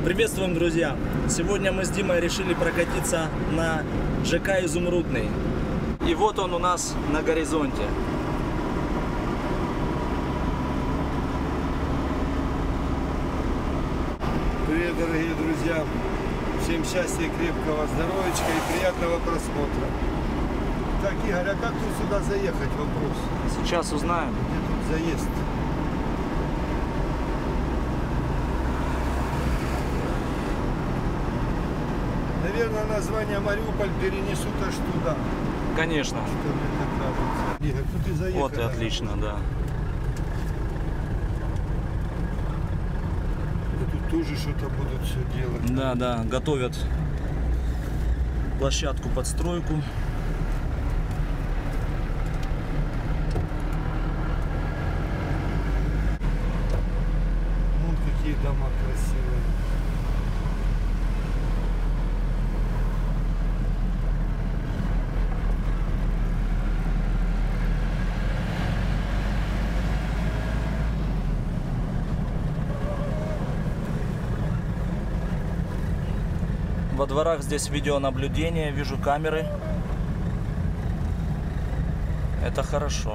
Приветствуем, друзья! Сегодня мы с Димой решили прокатиться на ЖК Изумрудный. И вот он у нас на горизонте. Привет, дорогие друзья! Всем счастья, крепкого здоровья и приятного просмотра. Так, Игорь, а как тут сюда заехать? Вопрос. Сейчас узнаем. Где тут заезд? Наверное, название Мариуполь перенесут аж туда. Конечно. Что мне так кажется. Игорь, тут и заехали. Вот и отлично, да. Да тут тоже что-то будут все делать. Да, готовят площадку под стройку. Вон какие дома красивые. Во дворах здесь видеонаблюдение, вижу камеры. Это хорошо.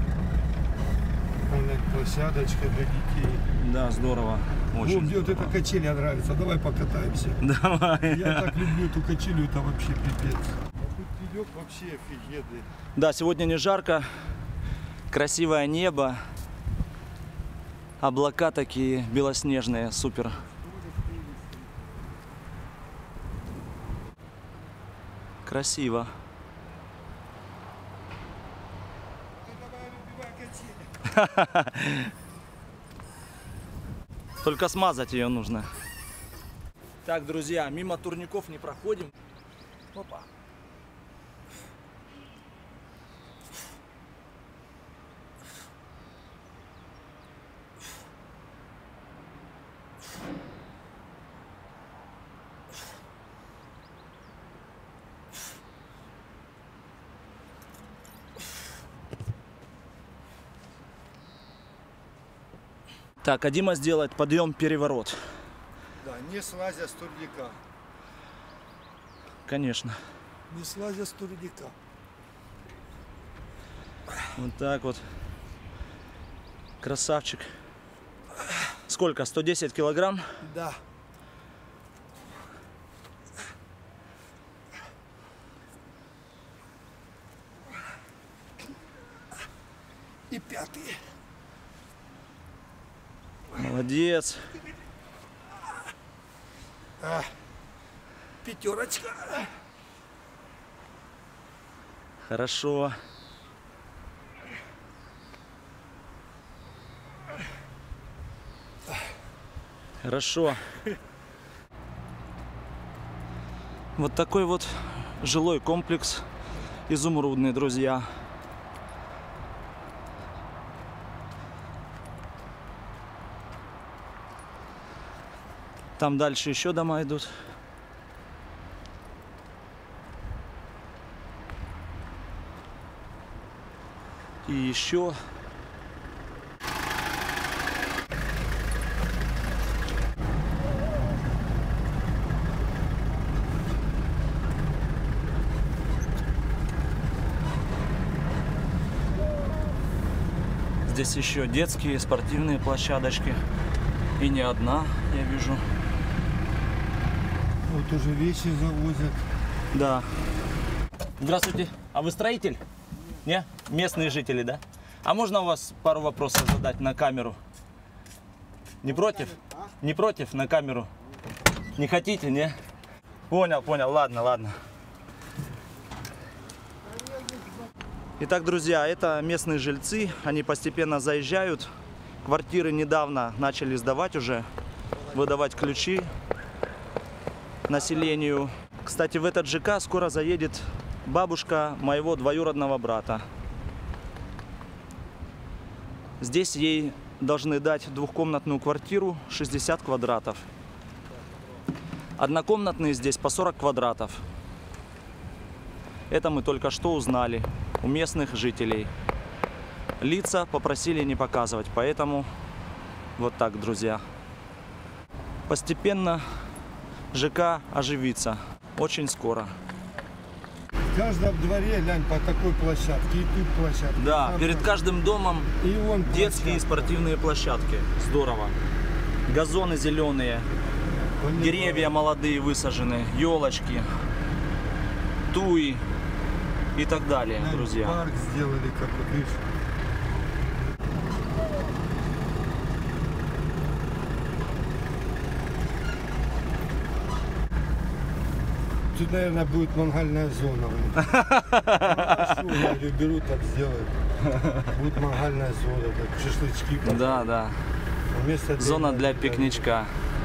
Площадочка для детей. Да, здорово. Очень Вон, мне вот эта качеля нравится. Давай покатаемся. Давай. Я так люблю эту качелю, это вообще пипец. А тут видок вообще офигенный. Да, сегодня не жарко. Красивое небо. Облака такие белоснежные. Супер. Красиво. Это моя любимая качеля. Только смазать ее нужно. Так, друзья, мимо турников не проходим. Опа. Так, а Дима сделает подъем-переворот. Да, не слазя с турника. Конечно. Не слазя с турника. Вот так вот. Красавчик. Сколько? 110 килограмм? Да. И пятый. Молодец. Пятерочка. Хорошо. Хорошо. Вот такой вот жилой комплекс Изумрудный, друзья. Там дальше еще дома идут. И еще. Здесь еще детские спортивные площадочки. И не одна, я вижу. Вот уже вещи завозят. Да. Здравствуйте. А вы строитель? Не? Местные жители, да? А можно у вас пару вопросов задать на камеру? Не против? Не против на камеру? Не хотите, не? Понял, ладно. Итак, друзья, это местные жильцы. Они постепенно заезжают. Квартиры недавно начали сдавать уже, выдавать ключи населению. Кстати, в этот ЖК скоро заедет бабушка моего двоюродного брата. Здесь ей должны дать двухкомнатную квартиру 60 квадратов. Однокомнатные здесь по 40 квадратов. Это мы только что узнали у местных жителей. Лица попросили не показывать, поэтому вот так, друзья. Постепенно ЖК оживится очень скоро. В каждом дворе, глянь, по такой площадке. И тут площадка. Да, там перед каждым домом и вон детские и площадка. спортивные площадки. Здорово. Газоны зеленые, Волейбол. деревья молодые высажены, елочки, туи и так далее, Глянь, друзья. Парк сделали, как вот видишь. Тут, наверное, будет мангальная зона. Маршу берут, так сделают. Будет мангальная зона, так шашлычки. Да, да. Вместо Зона для пикничка.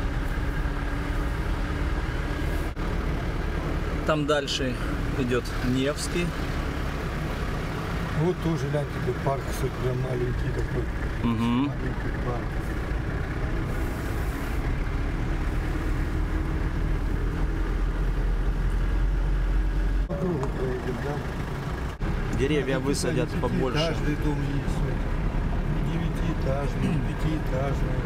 Там дальше идет Невский. Вот тоже, глянь, тебе парк, кстати, прям маленький такой. Мгм. Маленький парк. По кругу проедем, да? Деревья высадят побольше. Каждый дом есть. Вот. Девятиэтажный, пятиэтажный.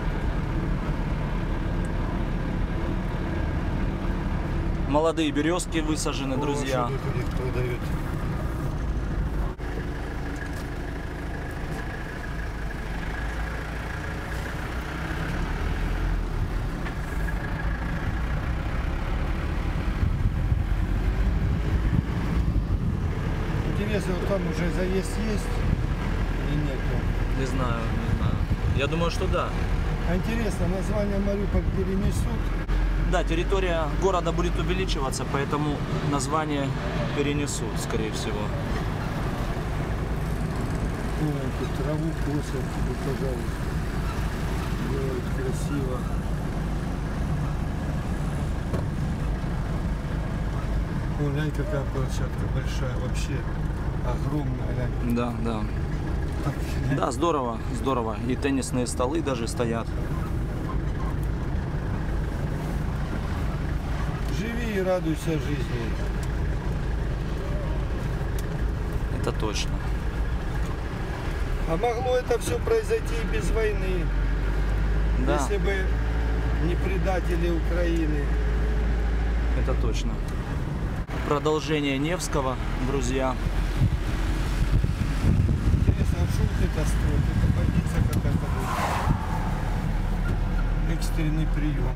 Молодые березки высажены, друзья. Вот тут их продают. Интересно, вот там уже заезд есть или нет? Не знаю, не знаю. Я думаю, что да. А интересно, название Мариуполь перенесут? Да, территория города будет увеличиваться, поэтому название перенесут, скорее всего. Ой, тут траву косят, тут, пожалуйста. Делают красиво. О, глянь, какая площадка большая, вообще огромная, глянь. Да, да. Да, здорово, здорово. И теннисные столы даже стоят. Живи и радуйся жизни. Это точно. А могло это все произойти и без войны, Да, если бы не предатели Украины. это точно. Продолжение Невского, друзья. Интересно, а что вот это строит? Это больница какая-то будет. Экстренный прием.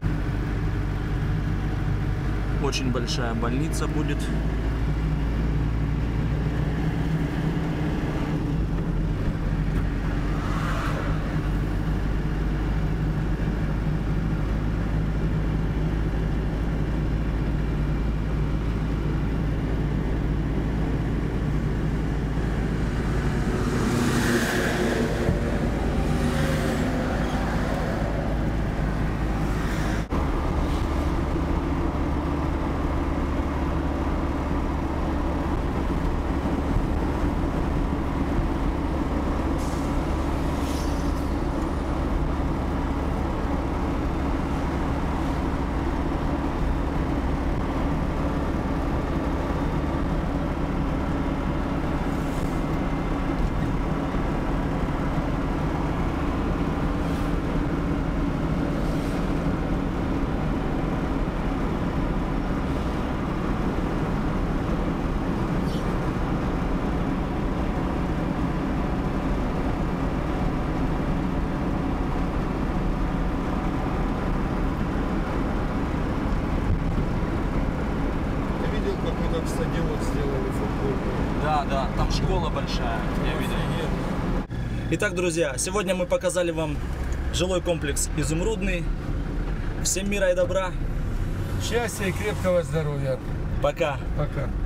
Очень большая больница будет. Там стадион сделали футбольный. Да, да, там школа большая, я видел. Итак, друзья, сегодня мы показали вам жилой комплекс Изумрудный. Всем мира и добра. Счастья и крепкого здоровья. Пока. Пока.